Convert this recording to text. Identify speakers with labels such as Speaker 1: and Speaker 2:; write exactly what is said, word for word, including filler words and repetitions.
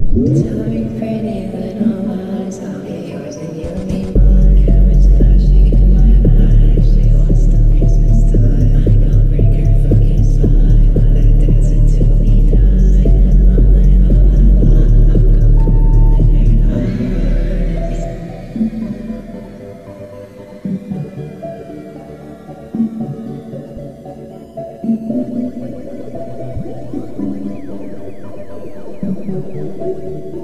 Speaker 1: Tell me pretty little lies, I'll be yours and you'll be mine. Cameras flashing in my eyes, she wants the Christmas time. I go break her fucking spine, let her dance until we die. I'm like la la la, I'll go cool in her eyes. Thank you.